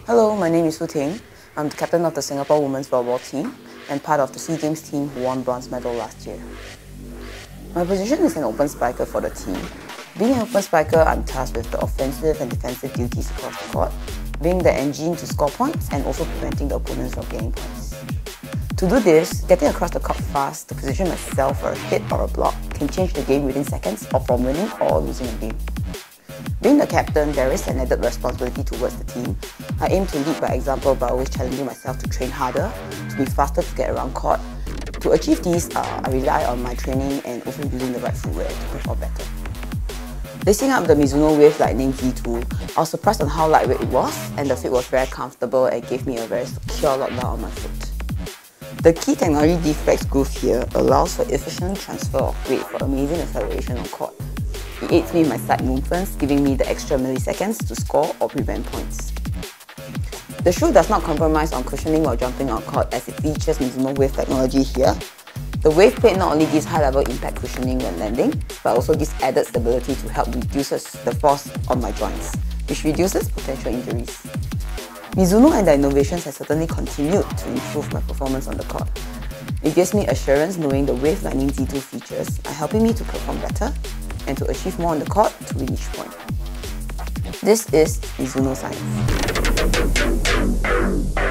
Hello, my name is Hu Ting. I'm the captain of the Singapore Women's Volleyball team and part of the SEA Games team who won bronze medal last year. My position is an open spiker for the team. Being an open spiker, I'm tasked with the offensive and defensive duties across the court, being the engine to score points and also preventing the opponents from getting points. To do this, getting across the court fast to position myself for a hit or a block can change the game within seconds or from winning or losing a game. Being the captain, there is an added responsibility towards the team. I aim to lead by example by always challenging myself to train harder, to be faster to get around court. To achieve these, I rely on my training and also using the right footwear to perform better. Lacing up the Mizuno Wave Lightning Z2, I was surprised on how lightweight it was, and the fit was very comfortable and gave me a very secure lockdown on my foot. The key technology D-Flex groove here allows for efficient transfer of weight for amazing acceleration on court. It aids me in my side movements, giving me the extra milliseconds to score or prevent points. The shoe does not compromise on cushioning while jumping on court as it features Mizuno Wave technology here. The Wave plate not only gives high-level impact cushioning when landing, but also gives added stability to help reduce the force on my joints, which reduces potential injuries. Mizuno and their innovations have certainly continued to improve my performance on the court. It gives me assurance knowing the Wave Lightning Z2 features are helping me to perform better and to achieve more on the court to win each point. This is Mizuno Science.